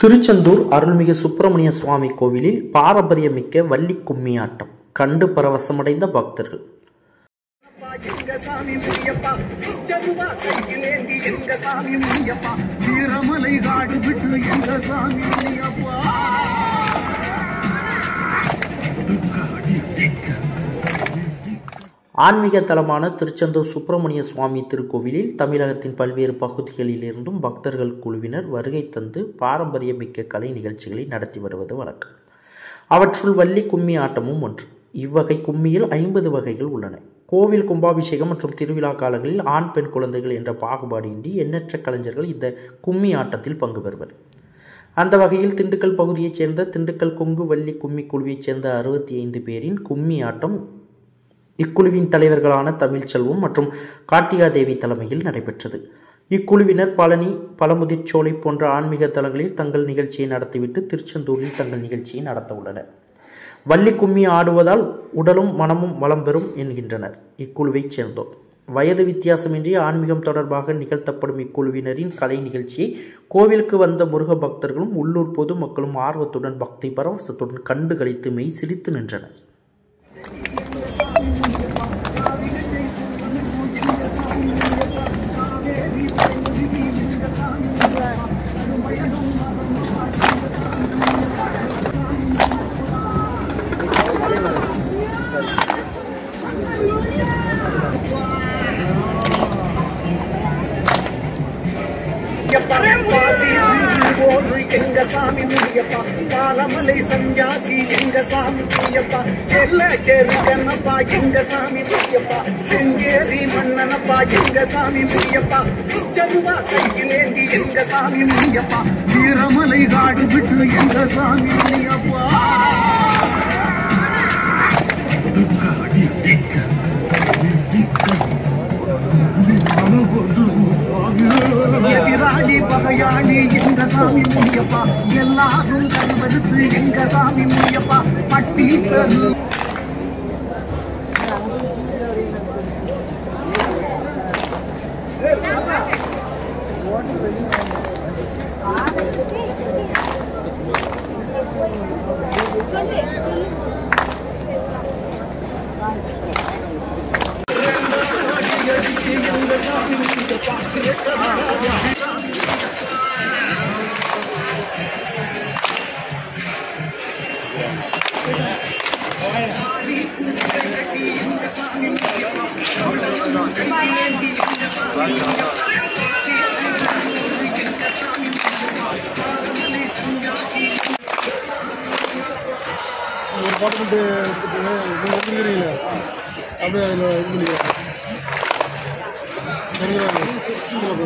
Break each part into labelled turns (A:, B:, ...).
A: திருச்செந்தூர் அருள்மிகு சுப்பிரமணிய சுவாமி கோவிலில் பாரம்பரியமிக்க வள்ளி கும்மி ஆட்டம் கண்டு பரவசமடைந்த பக்தர்கள். ஆன்மீக தலமான திருச்செந்தூர் சுப்பிரமணிய சுவாமி திருக்கோவிலில் தமிழகத்தின் பல்வேறு பகுதிகளில் இருந்தும் பக்தர்கள் குழுவினர் வருகை தந்து பாரம்பரியமிக்க கலை நிகழ்ச்சிகளை நடத்தி வருவது வழக்கம். அவற்றுள் வள்ளி கும்மி ஆட்டமும் ஒன்று. இவ்வகை கும்மியில் 50 வகைகள் உள்ளன. கோவில் கும்பாபிஷேகம் மற்றும் திருவிழா காலங்களில் ஆண் பெண் குழந்தைகள் என்ற பாகுபாடின்றி எண்ணற்ற கலைஞர்கள் இந்த கும்மி ஆட்டத்தில் பங்கு பெறுவர். அந்த வகையில் திண்டுக்கல் பகுதியைச் சேர்ந்த திண்டுக்கல் கொங்கு வள்ளி கும்மி குழுவைச் சேர்ந்த 65 பேரின் கும்மி ஆட்டம் இக்குழுவின் தலைவர்களான தமிழ்ச்செல்வம் மற்றும் கார்த்திகா தேவி தலைமையில் நடைபெற்றது. இக்குழுவினர் பழனி, பழமுதிர்ச்சோலை போன்ற ஆன்மீக தலங்களில் தங்கள் நிகழ்ச்சியை நடத்திவிட்டு திருச்செந்தூரில் தங்கள் நிகழ்ச்சியை நடத்த உள்ளனர். வள்ளி கும்மி ஆடுவதால் உடலும் மனமும் வளம் பெறும் என்கின்றனர் இக்குழுவைச் சேர்ந்தோர். வயது வித்தியாசமின்றி ஆன்மீகம் தொடர்பாக நிகழ்த்தப்படும் இக்குழுவினரின் கலை நிகழ்ச்சியை கோவிலுக்கு வந்த முருக பக்தர்களும் உள்ளூர் பொதுமக்களும் ஆர்வத்துடன் பக்தி பரவசத்துடன் கண்டு களித்து மெய் சிரித்து நின்றனர்.
B: சாமி முனியப்பா பாலமலை சஞ்சாசி எங்க சாமி முனியப்பா செல்லச்சேரி கண்ணப்பா எங்க சாமி முனியப்பா செஞ்சேரி மன்னனப்பா எங்க சாமி முனியப்பா சதுவா கையிலேந்தி எங்க சாமி முனியப்பா வீரமலை காடு விட்டு எங்க சாமி முனியப்பா எதிராளி பகையாளி எங்க சாமி முனியப்பா எல்லாரும் கருவறுத்து எங்க சாமி முனியப்பா பட்டி ஒரு பாட்டு பண்ணுறீங்களா அப்படியே அதில் இது பண்ணிக்கிறேன்.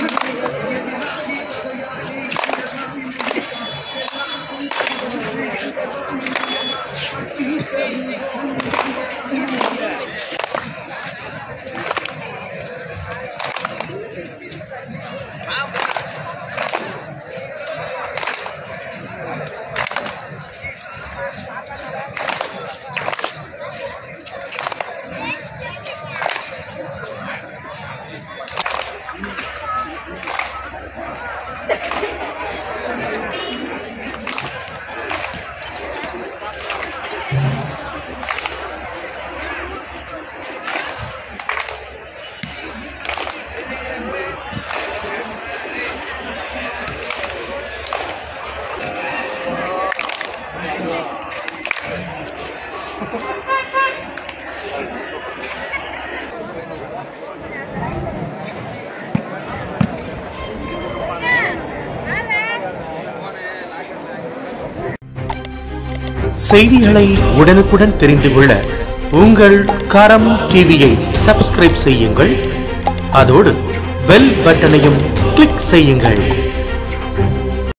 C: செய்திகளை உடனுக்குடன் தெரிந்து கொள்ள உங்கள் கரம் டிவியை சப்ஸ்கிரைப் செய்யுங்கள். அதோடு பெல் பட்டனையும் கிளிக் செய்யுங்கள்.